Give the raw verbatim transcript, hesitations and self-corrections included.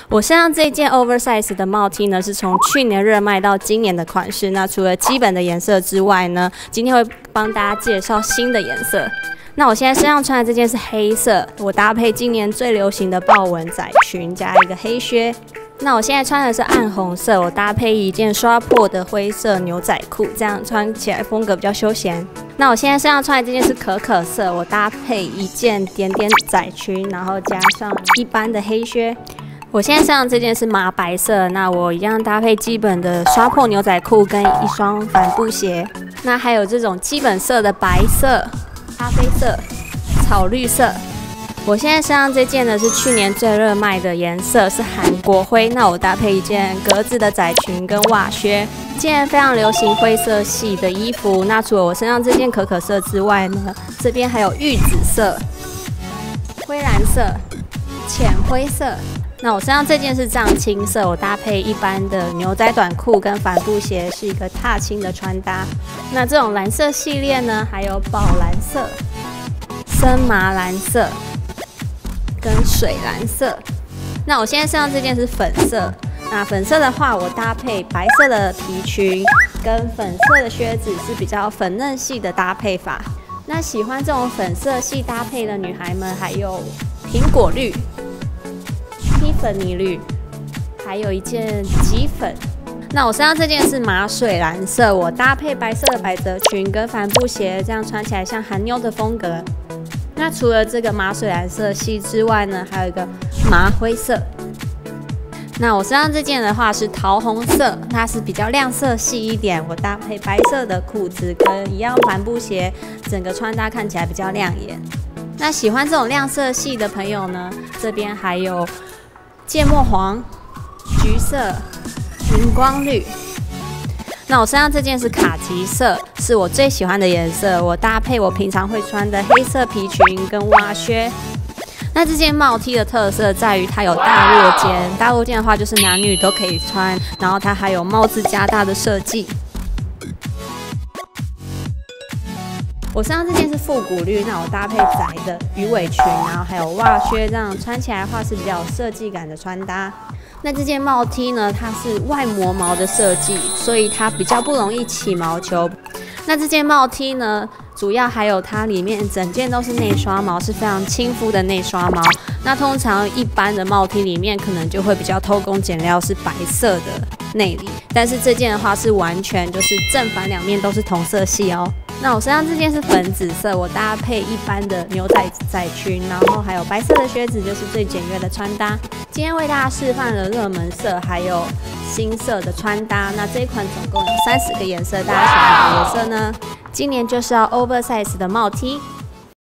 我身上这件 oversize 的帽 T 呢，是从去年热卖到今年的款式。那除了基本的颜色之外呢，今天会帮大家介绍新的颜色。那我现在身上穿的这件是黑色，我搭配今年最流行的豹纹窄裙加一个黑靴。那我现在穿的是暗红色，我搭配一件刷破的灰色牛仔裤，这样穿起来风格比较休闲。那我现在身上穿的这件是可可色，我搭配一件点点窄裙，然后加上一般的黑靴。我现在身上这件是麻白色，那我一样搭配基本的刷破牛仔裤跟一双帆布鞋。那还有这种基本色的白色、咖啡色、草绿色。我现在身上这件呢是去年最热卖的颜色，是韩国灰。那我搭配一件格子的窄裙跟袜靴。今年非常流行灰色系的衣服，那除了我身上这件可可色之外呢，这边还有玉紫色、灰蓝色、浅灰色。那我身上这件是藏青色，我搭配一般的牛仔短裤跟帆布鞋，是一个踏青的穿搭。那这种蓝色系列呢，还有宝蓝色、深麻蓝色跟水蓝色。那我现在身上这件是粉色，那粉色的话，我搭配白色的皮裙跟粉色的靴子，是比较粉嫩系的搭配法。那喜欢这种粉色系搭配的女孩们，还有苹果绿、蒂粉尼绿，还有一件麂粉。那我身上这件是马水蓝色，我搭配白色的百褶裙跟帆布鞋，这样穿起来像韩妞的风格。那除了这个马水蓝色系之外呢，还有一个麻灰色。那我身上这件的话是桃红色，它是比较亮色系一点，我搭配白色的裤子跟一样帆布鞋，整个穿搭看起来比较亮眼。那喜欢这种亮色系的朋友呢，这边还有芥末黄、橘色、荧光绿。那我身上这件是卡其色，是我最喜欢的颜色，我搭配我平常会穿的黑色皮裙跟袜靴。那这件帽 T 的特色在于它有大落肩，大落肩的话就是男女都可以穿，然后它还有帽子加大的设计。我身上这件是复古绿，那我搭配窄的鱼尾裙，然后还有袜靴，这样穿起来的话是比较有设计感的穿搭。那这件帽 T 呢，它是外磨毛的设计，所以它比较不容易起毛球。那这件帽 T 呢，主要还有它里面整件都是内刷毛，是非常亲肤的内刷毛。那通常一般的帽 T 里面可能就会比较偷工减料，是白色的内里，但是这件的话是完全就是正反两面都是同色系哦。那我身上这件是粉紫色，我搭配一般的牛仔窄裙，然后还有白色的靴子，就是最简约的穿搭。今天为大家示范了热门色还有新色的穿搭。那这一款总共有三十个颜色，大家喜欢哪个颜色呢？今年就是要 oversize 的帽 T。